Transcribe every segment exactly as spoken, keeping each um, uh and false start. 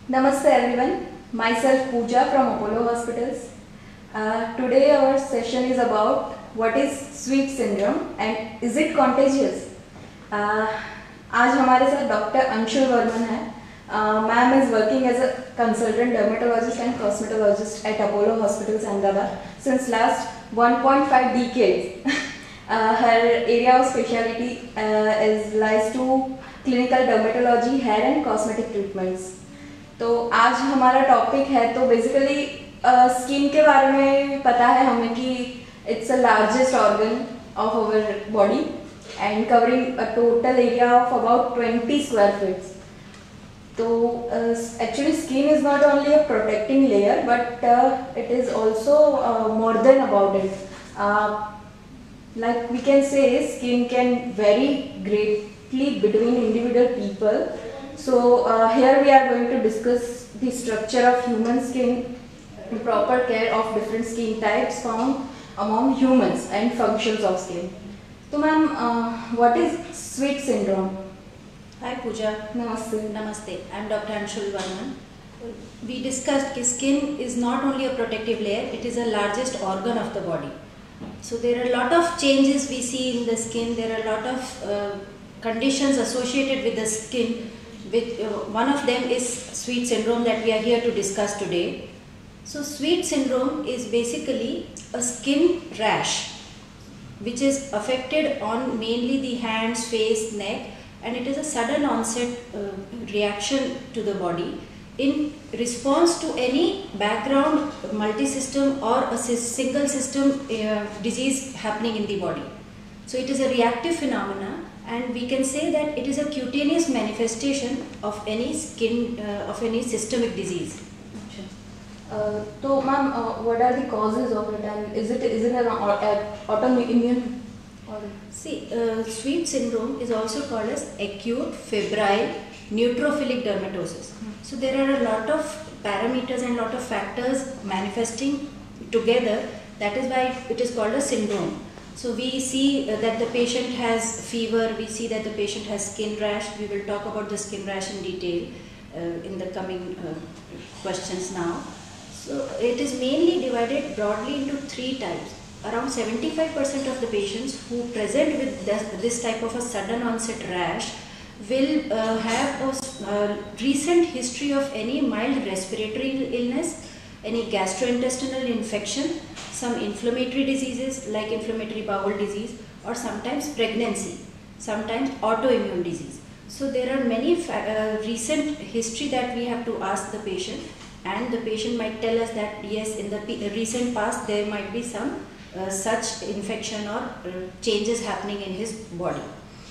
Namaste everyone, myself Pooja from Apollo Hospitals. Uh, today our session is about what is sweet syndrome and is it contagious. Uh, आज हमारे साथ doctor Anshul Varman है. Ma'am is working as a consultant dermatologist and cosmetologist at Apollo Hospitals Ahmedabad since last one point five decades. uh, her area of specialty uh, is lies to clinical dermatology, hair and cosmetic treatments. तो आज हमारा topic है तो basically skin के बारे में पता है हमें कि it's a largest organ of our body and covering a total area of about twenty square feets. तो actually skin is not only a protecting layer but it is also more than about it. Like we can say, skin can vary greatly between individual people. So uh, here we are going to discuss the structure of human skin, the proper care of different skin types found among humans and functions of skin. So ma'am, uh, what is sweet syndrome? Hi Pooja. Namaste. Namaste. I am Doctor Anshul Varman. We discussed that skin is not only a protective layer, it is the largest organ of the body. So there are a lot of changes we see in the skin. There are a lot of uh, conditions associated with the skin. With, uh, one of them is sweet syndrome that we are here to discuss today. So sweet syndrome is basically a skin rash which is affected on mainly the hands, face, neck, and it is a sudden onset uh, reaction to the body in response to any background multi-system or a single system uh, disease happening in the body. So it is a reactive phenomena, and we can say that it is a cutaneous manifestation of any skin uh, of any systemic disease. Uh, so ma'am, uh, what are the causes of it, and is it is it an autoimmune? Or see, uh, sweet syndrome is also called as acute febrile neutrophilic dermatosis. Hmm. So there are a lot of parameters and lot of factors manifesting together. That is why it is called a syndrome. So we see uh, that the patient has fever, we see that the patient has skin rash. We will talk about the skin rash in detail uh, in the coming uh, questions now. So it is mainly divided broadly into three types. Around seventy-five percent of the patients who present with this, this type of a sudden onset rash will uh, have a uh, recent history of any mild respiratory illness, any gastrointestinal infection, some inflammatory diseases like inflammatory bowel disease, or sometimes pregnancy, sometimes autoimmune disease. So there are many uh, recent history that we have to ask the patient, and the patient might tell us that yes, in the recent past there might be some uh, such infection or uh, changes happening in his body.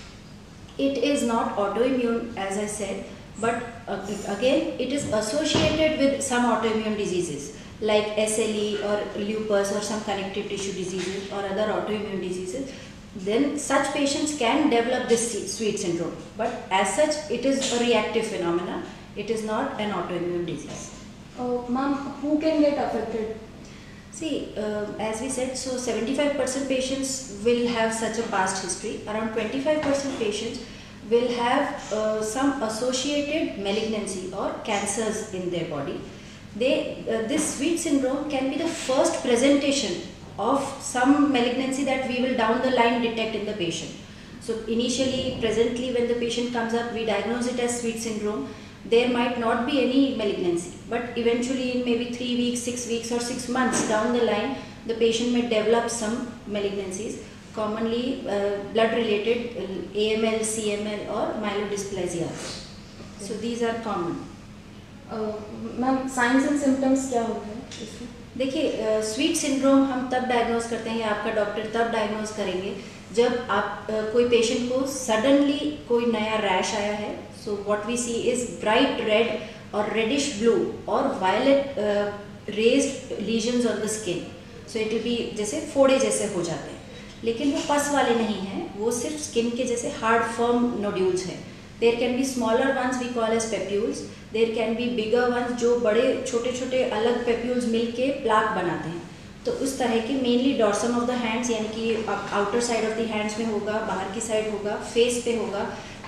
It is not autoimmune, as I said, but uh, again it is associated with some autoimmune diseases like S L E or lupus or some connective tissue diseases or other autoimmune diseases. Then such patients can develop this sweet syndrome, but as such it is a reactive phenomena. It is not an autoimmune disease. Oh, ma'am, who can get affected? See, uh, as we said, so seventy-five percent patients will have such a past history. Around twenty-five percent patients will have uh, some associated malignancy or cancers in their body. They, uh, this sweet syndrome can be the first presentation of some malignancy that we will down the line detect in the patient. So initially, presently when the patient comes up, we diagnose it as sweet syndrome. There might not be any malignancy, but eventually in maybe three weeks, six weeks or six months down the line, the patient may develop some malignancies, commonly uh, blood related uh, A M L, C M L or myelodysplasia. Okay. So these are common. uh, Ma'am, signs and symptoms क्या होते हैं इसमें? देखिए, sweet syndrome हम तब diagnose करते हैं या आपका डॉक्टर तब डायग्नोज करेंगे जब आप uh, कोई पेशेंट को सडनली कोई नया रैश आया है. So what we see is bright red or reddish blue or violet uh, raised lesions on the skin. So it will be जैसे फोड़े जैसे हो जाते हैं, लेकिन वो पस वाले नहीं हैं, वो सिर्फ स्किन के जैसे hard firm nodules हैं. There can be smaller ones we call as papules. There can be bigger ones जो बड़े छोटे छोटे अलग papules मिलके plaque बनाते हैं. तो उस तरह के mainly dorsum of the hands यानी कि outer side of the hands में होगा, बाहर की साइड होगा, फेस पे होगा,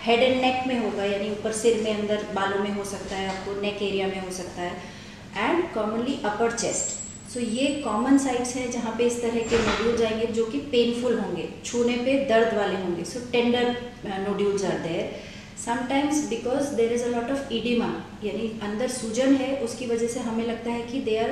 हेड एंड नेक में होगा, यानी ऊपर सिर में, अंदर बालों में हो सकता है, आपको नेक एरिया में हो सकता है, and commonly upper chest. So ये कॉमन साइट्स हैं जहाँ पे इस तरह के नोड्यूल्स आएंगे जो कि पेनफुल होंगे, छूने पे दर्द वाले होंगे। So tender nodules are there sometimes because there is a lot of oedema, यानी अंदर सूजन है, उसकी वजह से हमें लगता है कि they are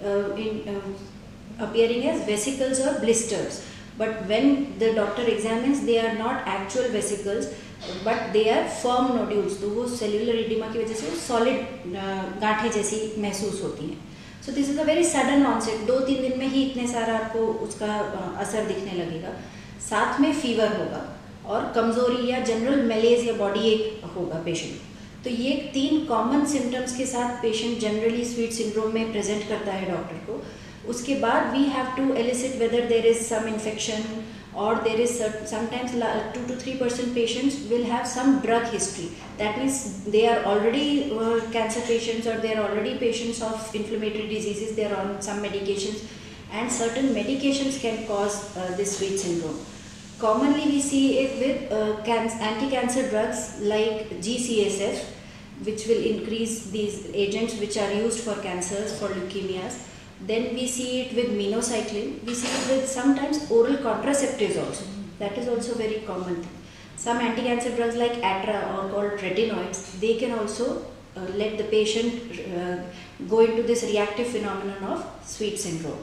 in appearing as vesicles or blisters, but when the doctor examines they are not actual vesicles but they are firm nodules, तो वो cellular edema की वजह से वो solid गांठें जैसी महसूस होती हैं। so this is a very sudden onset, दो तीन दिन में ही इतने सारा आपको उसका असर दिखने लगेगा। साथ में फीवर होगा और कमजोरी या जनरल मेलेज या बॉडी एक होगा पेशेंट। तो ये तीन कॉमन सिम्टम्स के साथ पेशेंट जनरली स्वीट सिंड्रोम में प्रेजेंट करता है डॉक्टर को। उसके बाद we have to elicit whether there is some infection और there is sometimes two to three percent patients will have some drug history, that means they are already cancer patients और they are already patients of inflammatory diseases, they are on some medications and certain medications can cause uh, this sweet syndrome. Commonly we see it with uh, can- anti-cancer drugs like G C S F, which will increase these agents which are used for cancers, for leukemias. Then we see it with minocycline. We see it with sometimes oral contraceptives also. That is also very common thing. Some anti-cancer drugs like Atra or called retinoids, they can also uh, let the patient uh, go into this reactive phenomenon of sweet syndrome.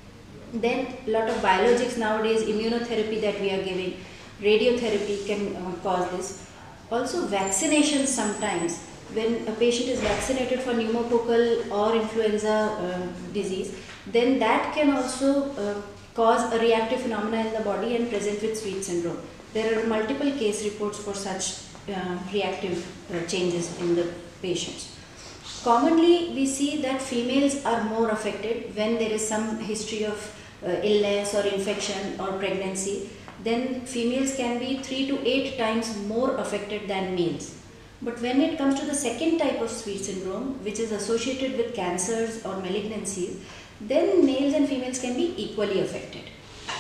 Then a lot of biologics nowadays, immunotherapy that we are giving, radiotherapy can uh, cause this. Also vaccinations sometimes, when a patient is vaccinated for pneumococcal or influenza uh, disease, then that can also uh, cause a reactive phenomena in the body and present with sweet syndrome. There are multiple case reports for such uh, reactive uh, changes in the patients. Commonly we see that females are more affected when there is some history of uh, illness or infection or pregnancy. Then females can be three to eight times more affected than males. But when it comes to the second type of sweet syndrome, which is associated with cancers or malignancies, then males and females can be equally affected.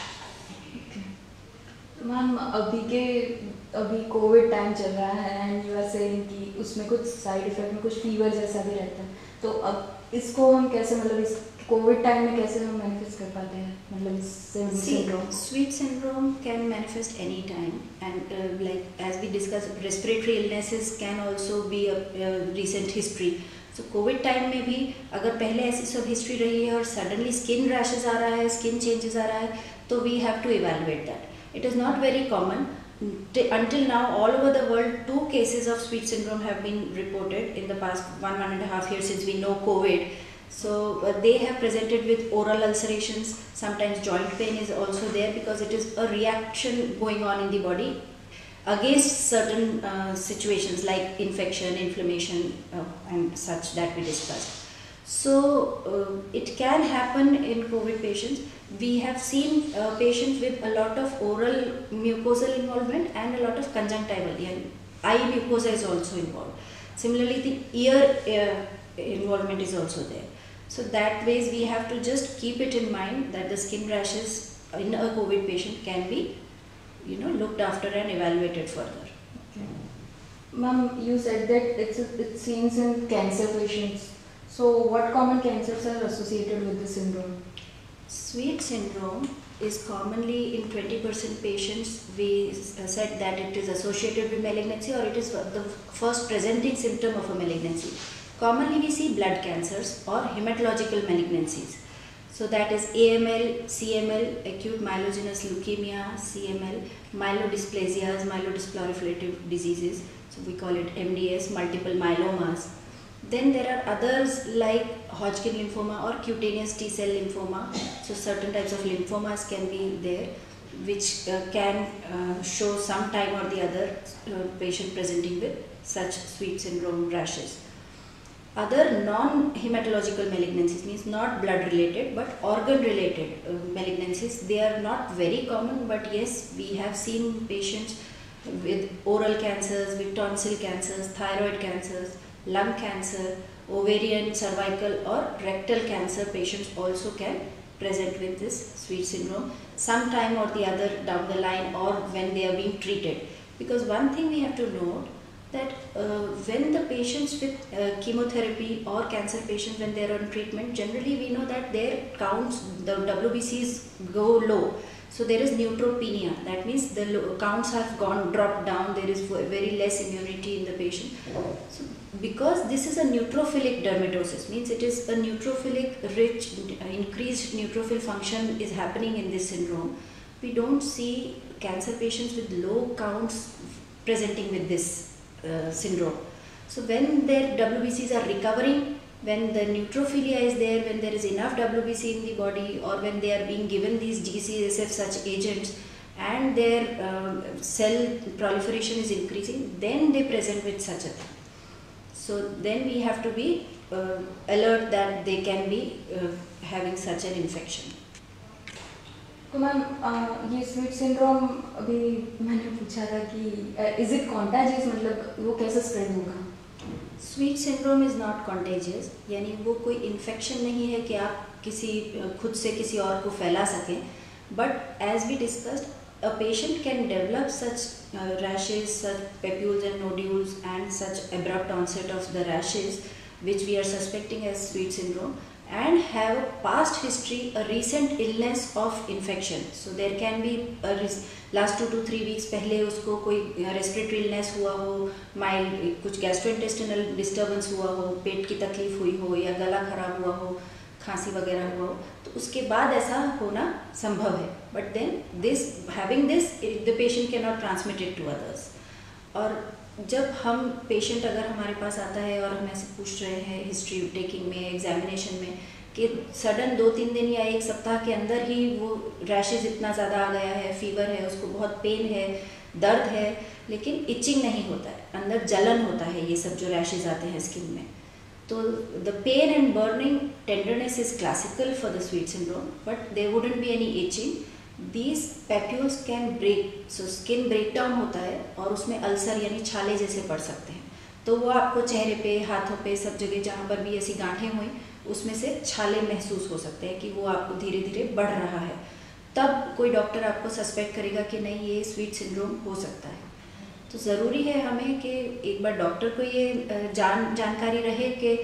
Ma'am अभी के अभी Covid time चल रहा है and you are saying कि उसमें कुछ side effect में कुछ फीवर जैसा भी रहता है, तो अब इसको हम कैसे, मतलब इस कोविड टाइम में कैसे हम मैनिफेस्ट कर पाते हैं, मतलब इस syndrome? Sweet syndrome can manifest any time and like as we discuss respiratory illnesses can also be a recent history. So COVID time में भी अगर पहले ऐसी सब हिस्ट्री रही है और सडनली स्किन रैशेज आ रहा है, स्किन चेंजेस आ रहा है, तो we have to evaluate that. It is not very common. Until now, all over the world, two cases of sweet syndrome have been reported in the past one, one and a half years since we know COVID. So uh, they have presented with oral ulcerations. Sometimes joint pain is also there because it is a reaction going on in the body against certain uh, situations like infection, inflammation uh, and such that we discussed. So uh, it can happen in COVID patients. We have seen uh, patients with a lot of oral mucosal involvement and a lot of conjunctival, and eye mucosa is also involved. Similarly, the ear uh, involvement is also there. So that ways we have to just keep it in mind that the skin rashes in a COVID patient can be, you know, looked after and evaluated further. Okay. Ma'am, you said that it's it seems in cancer patients. So what common cancers are associated with this syndrome? Sweet syndrome is commonly in twenty percent patients. We said that it is associated with malignancy or it is the first presenting symptom of a malignancy. Commonly we see blood cancers or hematological malignancies. So that is A M L, C M L, acute myelogenous leukemia, C M L, myelodysplasias, myelodysplastic diseases. So we call it M D S, multiple myelomas. Then there are others like Hodgkin lymphoma or cutaneous T-cell lymphoma. So certain types of lymphomas can be there, which uh, can uh, show some time or the other uh, patient presenting with such sweet syndrome rashes. Other non-hematological malignancies, means not blood related but organ related uh, malignancies, they are not very common, but yes, we have seen patients with oral cancers, with tonsil cancers, thyroid cancers, lung cancer, ovarian, cervical or rectal cancer patients also can present with this sweet syndrome sometime or the other down the line or when they are being treated. Because one thing we have to note that uh, when the patients with uh, chemotherapy or cancer patients, when they are on treatment, generally we know that their counts, the W B Cs go low. So there is neutropenia. That means the low, counts have gone dropped down. There is very less immunity in the patient. So because this is a neutrophilic dermatosis, means it is a neutrophilic rich, increased neutrophil function is happening in this syndrome. We don't see cancer patients with low counts presenting with this uh, syndrome. So when their W B Cs are recovering, when the neutrophilia is there, when there is enough W B C in the body, or when they are being given these G C S F such agents and their uh, cell proliferation is increasing, then they present with such a thing. So then we have to be uh, alert that they can be uh, having such an infection. तो ma'am ये sweet syndrome अभी मैंने पूछा था कि is it contagious, मतलब वो कैसे स्प्रेड होगा? Sweet syndrome is not contagious, यानी वो कोई इन्फेक्शन नहीं है कि आप किसी खुद से किसी और को फैला सकें. But as we discussed, a patient can develop such rashes, such papules and nodules and such abrupt onset of the rashes which we are suspecting as sweet syndrome, and have a past history, a recent illness of infection. So there can be a last two to three weeks पहले उसको कोई respiratory illness हुआ हो, mild कुछ gastrointestinal disturbance हुआ हो, पेट की तकलीफ हुई हो या गला खराब हुआ हो, खांसी वगैरह हुआ हो, तो उसके बाद ऐसा होना संभव है. But then this having this, the patient cannot transmit it to others. और जब हम पेशेंट अगर हमारे पास आता है और हम ऐसे पूछ रहे हैं हिस्ट्री टेकिंग में, एग्जामिनेशन में, कि सडन दो तीन दिन या एक सप्ताह के अंदर ही वो रैशेज इतना ज़्यादा आ गया है, फीवर है, उसको बहुत पेन है, दर्द है, लेकिन इचिंग नहीं होता है, अंदर जलन होता है, ये सब जो रैशेज आते हैं स्किन में. तो the pain and burning tenderness is classical for the sweet syndrome, but there wouldn't be any itching. These papules can break, so skin breakdown होता है और उसमें अल्सर यानी छाले जैसे पड़ सकते हैं. तो वो आपको चेहरे पे, हाथों पे, सब जगह जहाँ पर भी ऐसी गांठें हुई उसमें से छाले महसूस हो सकते हैं कि वो आपको धीरे धीरे बढ़ रहा है. तब कोई डॉक्टर आपको सस्पेक्ट करेगा कि नहीं, ये स्वीट सिंड्रोम हो सकता है. तो ज़रूरी है हमें कि एक बार डॉक्टर को ये जान जानकारी रहे कि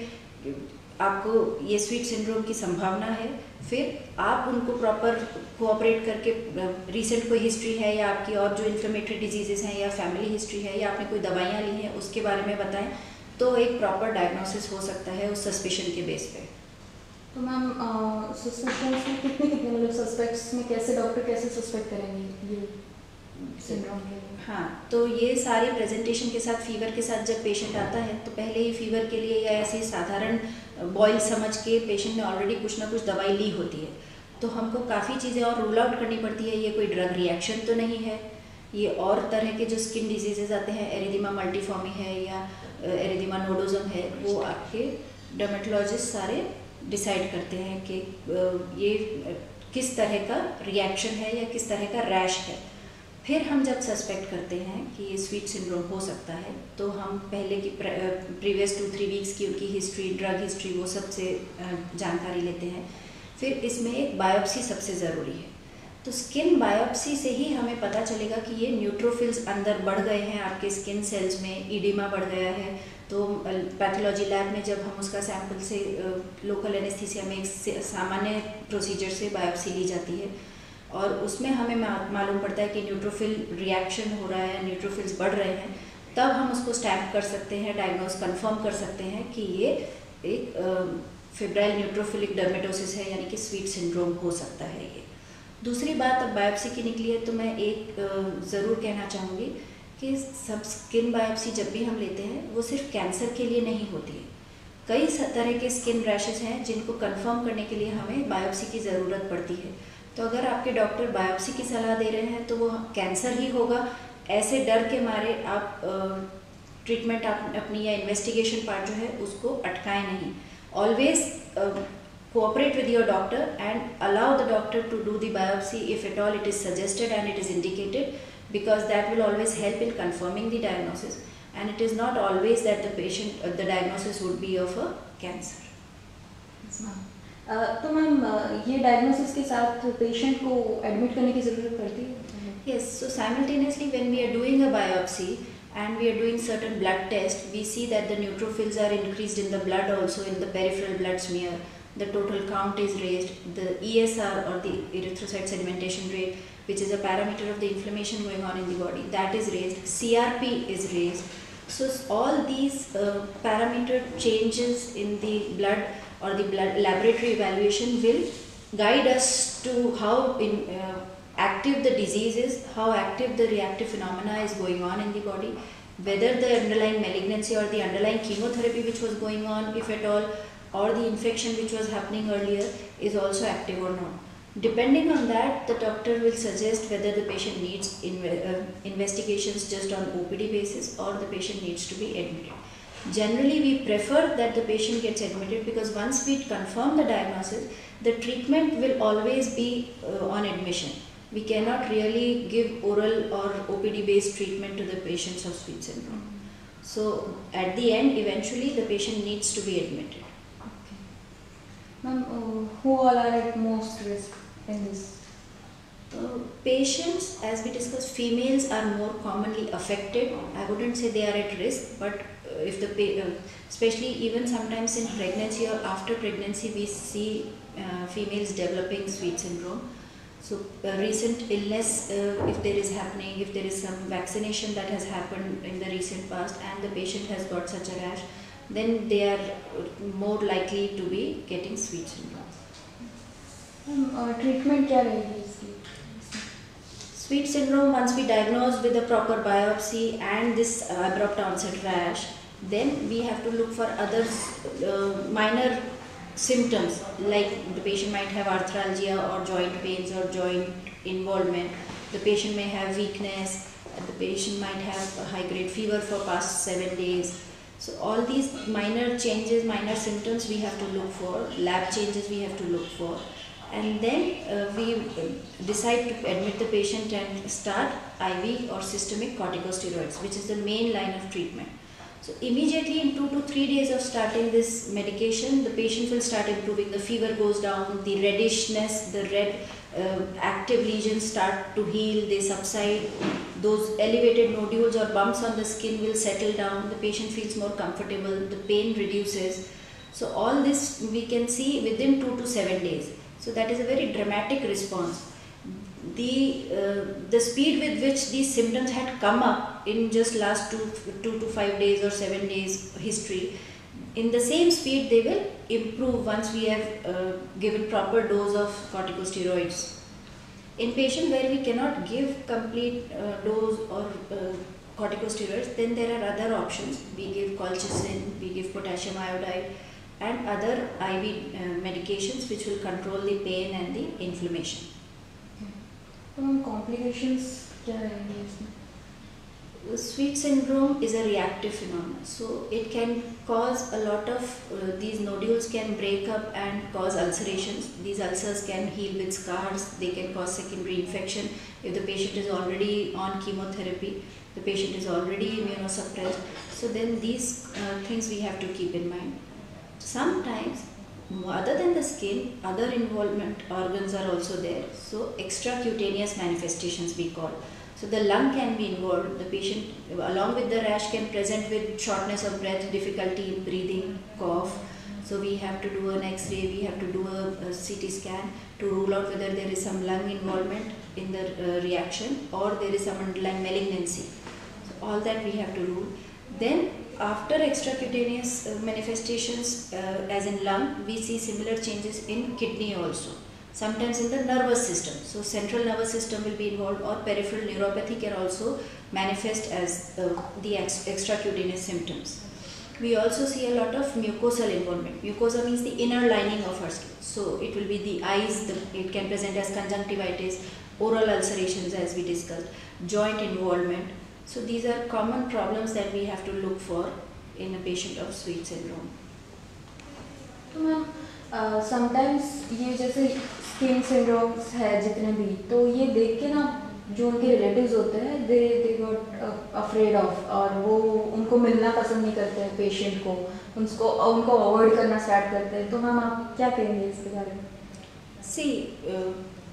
आपको ये स्वीट सिंड्रोम की संभावना है, फिर आप उनको प्रॉपर कोऑपरेट करके, रीसेंट कोई हिस्ट्री है या आपकी और जो इन्फ्लेमेटरी डिजीजेस हैं या फैमिली हिस्ट्री है या आपने कोई दवाइयाँ ली हैं उसके बारे में बताएं, तो एक प्रॉपर डायग्नोसिस हो सकता है उस सस्पिशन के बेस पे. तो मैम सस्पेक्शन में कितने कितने मतलब सस्पेक्ट्स में कैसे डॉक्टर कैसे सस्पेक्ट करेंगे ये सिंड्रोम के? हाँ, तो ये सारी प्रेजेंटेशन के साथ, फीवर के साथ जब पेशेंट आता है तो पहले ही फीवर के लिए या ऐसी साधारण बॉयल समझ के पेशेंट ने ऑलरेडी कुछ ना कुछ दवाई ली होती है. तो हमको काफ़ी चीज़ें और रूल आउट करनी पड़ती है. ये कोई ड्रग रिएक्शन तो नहीं है, ये और तरह के जो स्किन डिजीजेज आते हैं, एरिथेमा मल्टीफॉर्मी है या एरिथेमा नोडोजम है, वो आपके डर्मेटोलॉजिस्ट सारे डिसाइड करते हैं कि ये किस तरह का रिएक्शन है या किस तरह का रैश है. फिर हम जब सस्पेक्ट करते हैं कि ये स्वीट सिंड्रोम हो सकता है, तो हम पहले की प्रीवियस टू थ्री वीक्स की उनकी हिस्ट्री, ड्रग हिस्ट्री, वो सबसे जानकारी लेते हैं. फिर इसमें एक बायोप्सी सबसे ज़रूरी है. तो स्किन बायोप्सी से ही हमें पता चलेगा कि ये न्यूट्रोफिल्स अंदर बढ़ गए हैं आपके स्किन सेल्स में, ईडिमा बढ़ गया है. तो पैथोलॉजी लैब में जब हम उसका सैंपल से लोकल एनेस्थीसिया में एक सामान्य प्रोसीजर से बायोप्सी ली जाती है और उसमें हमें मालूम पड़ता है कि न्यूट्रोफिल रिएक्शन हो रहा है, न्यूट्रोफिल्स बढ़ रहे हैं, तब हम उसको स्टैम्प कर सकते हैं, डायग्नोस कंफर्म कर सकते हैं कि ये एक फेब्राइल न्यूट्रोफिलिक डर्मेटोसिस है, यानी कि स्वीट सिंड्रोम हो सकता है ये. दूसरी बात, अब बायोप्सी की निकली है तो मैं एक ज़रूर कहना चाहूँगी कि सब स्किन बायोप्सी जब भी हम लेते हैं वो सिर्फ कैंसर के लिए नहीं होती है. कई तरह के स्किन रैशेज हैं जिनको कंफर्म करने के लिए हमें बायोप्सी की ज़रूरत पड़ती है. तो अगर आपके डॉक्टर बायोप्सी की सलाह दे रहे हैं तो वो कैंसर ही होगा, ऐसे डर के मारे आप ट्रीटमेंट आप अपनी या इन्वेस्टिगेशन पार्ट जो है उसको अटकाएं नहीं. Always cooperate with your doctor and allow the doctor to do the biopsy if at all it is suggested and it is indicated, because that will always help in confirming the diagnosis, and it is not always that the patient uh, the diagnosis would be of a cancer. तो ma'am ये diagnosis के साथ patient को admit करने की ज़रूरत पड़ती है? Yes, so simultaneously when we are doing a biopsy and we are doing certain blood tests, we see that the neutrophils are increased in the blood, also in the peripheral blood smear. The total count is raised. The E S R, or the erythrocyte sedimentation rate, which is a parameter of the inflammation going on in the body, that is raised. C R P is raised. So all these uh, parameter changes in the blood or the blood laboratory evaluation will guide us to how in, uh, active the disease is, how active the reactive phenomena is going on in the body, whether the underlying malignancy or the underlying chemotherapy which was going on, if at all, or the infection which was happening earlier is also active or not. Depending on that, the doctor will suggest whether the patient needs inve uh, investigations just on O P D basis or the patient needs to be admitted. Generally, we prefer that the patient gets admitted, because once we confirm the diagnosis, the treatment will always be uh, on admission. We cannot really give oral or O P D based treatment to the patients of Sweet syndrome. So at the end, eventually the patient needs to be admitted. Okay. Ma'am, uh, who all are at most risk in this? Uh, patients, as we discussed, females are more commonly affected. I wouldn't say they are at risk, but uh, if the uh, especially even sometimes in pregnancy or after pregnancy, we see uh, females developing Sweet syndrome. So uh, recent illness, uh, if there is happening, if there is some vaccination that has happened in the recent past and the patient has got such a rash, then they are more likely to be getting Sweet syndrome. Um, uh, treatment क्या रहेगी इसकी? Sweet syndrome, once we diagnose with a proper biopsy and this uh, abrupt onset rash, then we have to look for other uh, minor symptoms, like the patient might have arthralgia or joint pains or joint involvement. The patient may have weakness, the patient might have a high grade fever for past seven days. So all these minor changes, minor symptoms we have to look for, lab changes we have to look for. And then uh, we decide to admit the patient and start I V or systemic corticosteroids, which is the main line of treatment. So immediately in two to three days of starting this medication, the patient will start improving. The fever goes down, the reddishness, the red uh, active lesions start to heal, they subside. Those elevated nodules or bumps on the skin will settle down. The patient feels more comfortable, the pain reduces. So all this we can see within two to seven days. So that is a very dramatic response. The, uh, the speed with which these symptoms had come up in just last two, two to five days or seven days history, in the same speed they will improve once we have uh, given proper dose of corticosteroids. In patients where we cannot give complete uh, dose or uh, corticosteroids, then there are other options. We give colchicine, we give potassium iodide and other I V uh, medications which will control the pain and the inflammation. Um, complications क्या रहेंगे इसमें? Sweet syndrome is a reactive phenomenon, so it can cause a lot of uh, these nodules can break up and cause ulcerations. These ulcers can heal with scars, they can cause secondary infection. If the patient is already on chemotherapy, the patient is already immunosuppressed, so then these uh, things we have to keep in mind. Sometimes, other than the skin, other involvement organs are also there. So extracutaneous manifestations we call. So the lung can be involved. The patient along with the rash can present with shortness of breath, difficulty in breathing, cough. So we have to do an X-ray, we have to do a, a C T scan to rule out whether there is some lung involvement in the uh, reaction or there is some underlying malignancy. So all that we have to rule. Then after extracutaneous uh, manifestations uh, as in lung, we see similar changes in kidney also. Sometimes in the nervous system. So central nervous system will be involved, or peripheral neuropathy can also manifest as uh, the ex extracutaneous symptoms. We also see a lot of mucosal involvement. Mucosa means the inner lining of our skin. So it will be the eyes, the, it can present as conjunctivitis, oral ulcerations as we discussed, joint involvement. So these are common problems that we have to look for in a patient of Sweet syndrome. तो ma'am sometimes ये जैसे skin syndromes है जितने भी, तो ये देख के ना जो उनके रिलेटिव्स होते हैं they they got afraid of, और वो उनको मिलना पसंद नहीं करते हैं पेशेंट को, उनको उनको अवॉइड करना स्टार्ट करते हैं. तो मैम आप क्या कहेंगे इसके बारे में? See, uh,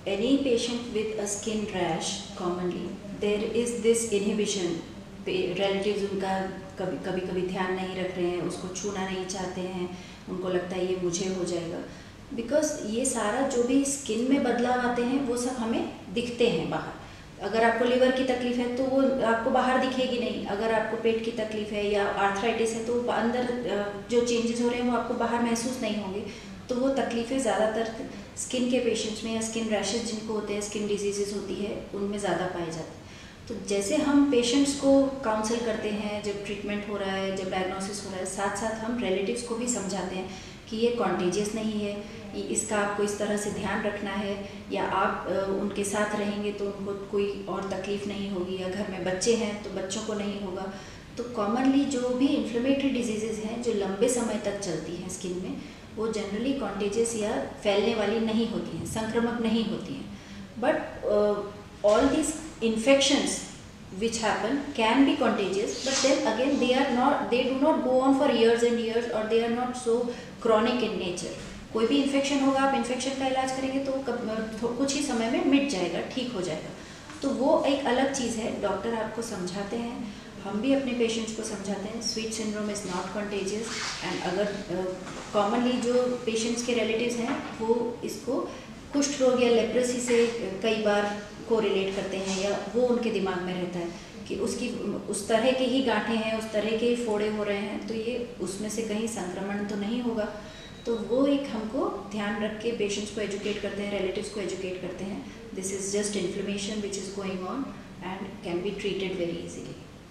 any patient with a skin rash, commonly there is this inhibition. Relatives उनका कभी कभी कभी ध्यान नहीं रख रहे हैं, उसको छूना नहीं चाहते हैं, उनको लगता है ये मुझे हो जाएगा, बिकॉज ये सारा जो भी स्किन में बदलाव आते हैं वो सब हमें दिखते हैं बाहर। अगर आपको लिवर की तकलीफ है तो वो आपको बाहर दिखेगी नहीं, अगर आपको पेट की तकलीफ है या आर्थराइटिस है तो अंदर जो चेंजेस हो रहे हैं वो आपको बाहर महसूस नहीं होंगे। तो वो तकलीफ़ें ज़्यादातर स्किन के पेशेंट्स में या स्किन रैशेज जिनको होते हैं, स्किन डिजीजेस होती है, उनमें ज़्यादा पाए जाते हैं। तो जैसे हम पेशेंट्स को काउंसल करते हैं, जब ट्रीटमेंट हो रहा है, जब डायग्नोसिस हो रहा है, साथ साथ हम रिलेटिव्स को भी समझाते हैं कि ये कॉन्टेजियस नहीं है, इसका आपको इस तरह से ध्यान रखना है, या आप उनके साथ रहेंगे तो उनको कोई और तकलीफ़ नहीं होगी, या घर में बच्चे हैं तो बच्चों को नहीं होगा। तो कॉमनली जो भी इन्फ्लेमेटरी डिजीज़ेज़ हैं जो लंबे समय तक चलती हैं स्किन में, वो जनरली कॉन्टेजियस या फैलने वाली नहीं होती हैं, संक्रामक नहीं होती हैं। But all these infections which happen can be contagious, but then again they are not, they do not go on for years and years, or they are not so chronic in nature. कोई भी infection होगा, आप infection का इलाज करेंगे तो कब कुछ ही समय में मिट जाएगा, ठीक हो जाएगा। तो वो एक अलग चीज़ है, डॉक्टर आपको समझाते हैं, हम भी अपने पेशेंट्स को समझाते हैं sweet syndrome is not contagious. And अगर कॉमनली uh, जो पेशेंट्स के रिलेटिव्स हैं वो इसको कुष्ठ रोग या लेप्रेसी से कई बार को रिलेट करते हैं, या वो उनके दिमाग में रहता है कि उसकी उस तरह के ही गांठें हैं, उस तरह के ही फोड़े हो रहे हैं, तो ये उसमें से कहीं संक्रमण तो नहीं होगा। तो वो एक हमको ध्यान रख के पेशेंट्स को एजुकेट करते हैं, रिलेटिव्स को एजुकेट करते हैं, this is just inflammation which is going on and can be treated very easily.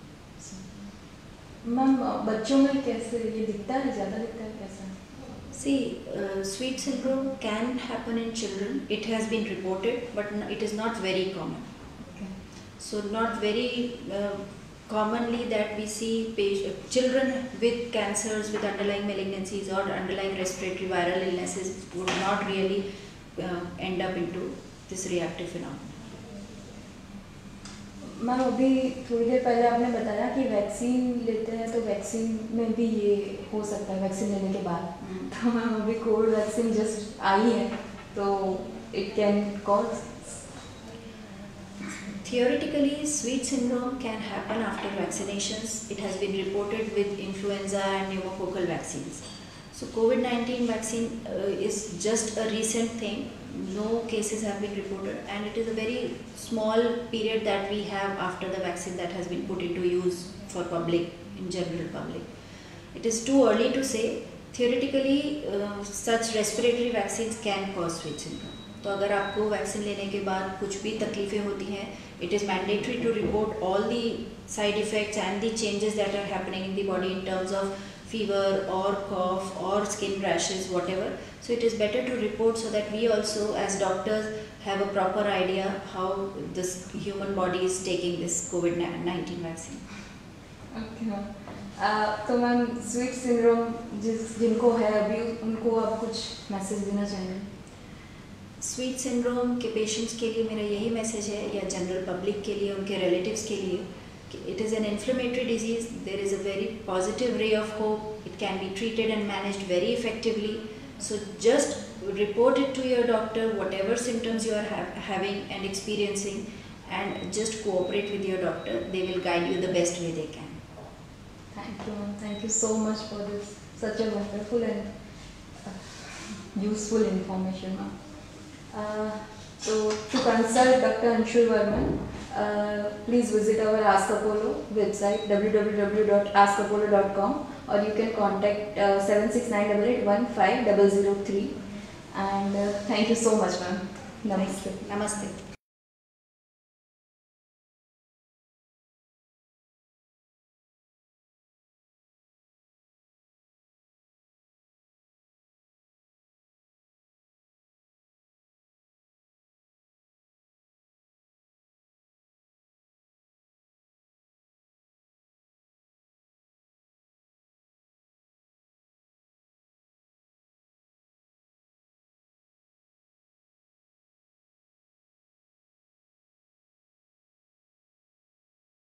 Ma'am बच्चों में कैसे ये दिखता है, ज़्यादा दिखता है कैसा? See, uh, sweet syndrome can happen in children. It has been reported, but n- it is not very common. Okay. So, not very uh, commonly that we see patient, children with cancers, with underlying malignancies or underlying respiratory viral illnesses would not really uh, end up into this reactive phenomenon. Ma'am अभी थोड़ी देर पहले आपने बताया कि vaccine लेते हैं तो vaccine में भी ये हो सकता है वैक्सीन लेने के बाद। Hmm. तो मैम अभी कोविड वैक्सीन जस्ट आई है तो it can cause. Theoretically, sweet syndrome can happen after vaccinations. It has been reported with influenza and pneumococcal vaccines. So COVID nineteen vaccine uh, is just a recent thing. No cases have been reported, and it is a very small period that we have after the vaccine that has been put into use for public, in general public. It is too early to say. Theoretically, uh, such respiratory vaccines can cause sweet syndrome. तो अगर आपको vaccine लेने के बाद कुछ भी तकलीफ़ें होती हैं, it is mandatory to report all the side effects and the changes that are happening in the body in terms of fever or cough or skin rashes, whatever. So it is better to report so that we also as doctors have a proper idea how this human body is taking this COVID nineteen vaccine. Okay ma'am, तो ma'am sweet syndrome जिस जिनको है अभी उनको आप कुछ message देना चाहेंगे? स्वीट सिंड्रोम के पेशेंट्स के लिए मेरा यही मैसेज है, या जनरल पब्लिक के लिए, उनके रिलेटिव्स के लिए, कि it is an inflammatory disease, there is a very positive ray of hope, it can be treated and managed very effectively. So just report it to your doctor whatever symptoms you are ha- having and experiencing, and just cooperate with your doctor. They will guide you the best way they can. Thank you, ma'am. Thank you so much for this such a wonderful and uh, useful information, ma'am. Uh, so to consult Doctor Anshul Varman, uh, please visit our Ask Apollo website w w w dot ask apollo dot com, or you can contact uh, seven six nine eight eight one five zero zero three. And uh, thank you so much, ma'am. Namaste. Namaste.